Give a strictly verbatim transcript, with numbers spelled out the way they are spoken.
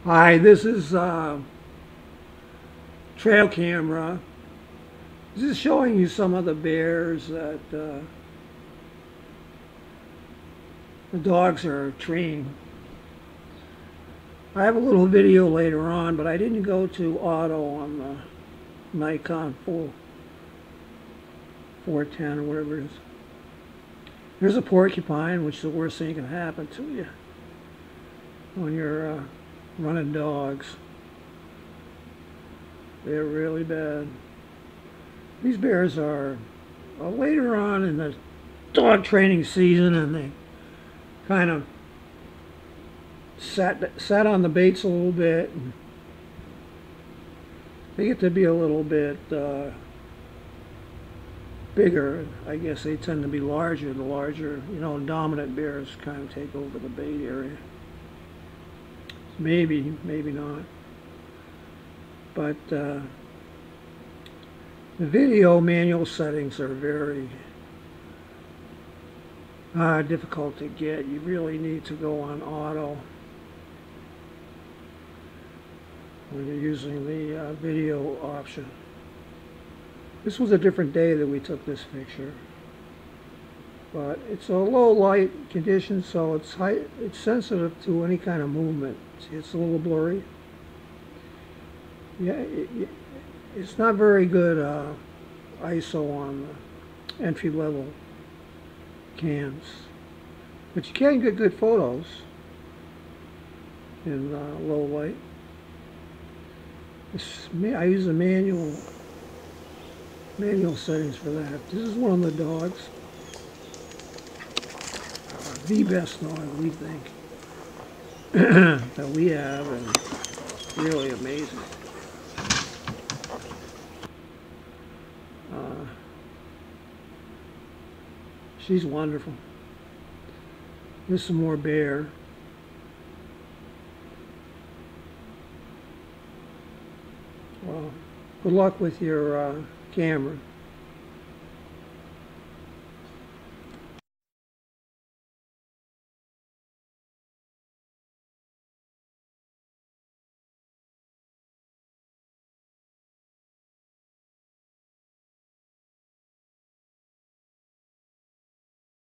Hi, this is uh, Trail Camera. This is showing you some of the bears that uh, the dogs are trained. I have a little video later on, but I didn't go to auto on the Nikon four ten or whatever it is. There's a porcupine, which is the worst thing that can happen to you when you're uh, running dogs. They're really bad. These bears are uh, later on in the dog training season, and they kind of sat sat on the baits a little bit. And they get to be a little bit uh, bigger. I guess they tend to be larger. The larger, you know, dominant bears kind of take over the bait area. Maybe, maybe not. But uh, the video manual settings are very uh, difficult to get. You really need to go on auto when you're using the uh, video option. This was a different day that we took this picture, but it's a low light condition, so it's high, it's sensitive to any kind of movement. See, it's a little blurry. Yeah, it, it, it's not very good uh, I S O on the entry-level cams, but you can get good photos in uh, low light. This, I use the manual manual settings for that. This is one of the dogs, uh, the best dog we think that we have, and really amazing. Uh, she's wonderful. There's some more bear. Well, good luck with your uh, camera.